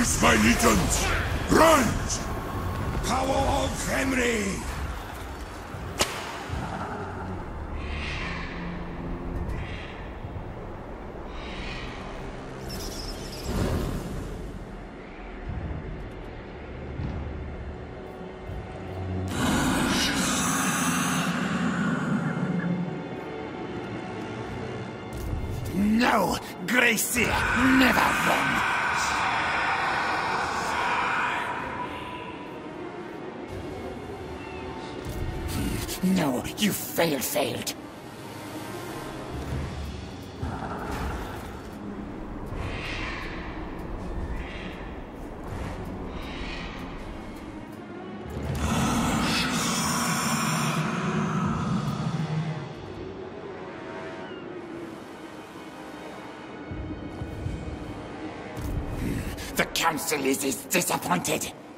Face my legions! Run! Power of Henry! No, Gracie, never wrong. No, you failed. The Council is disappointed.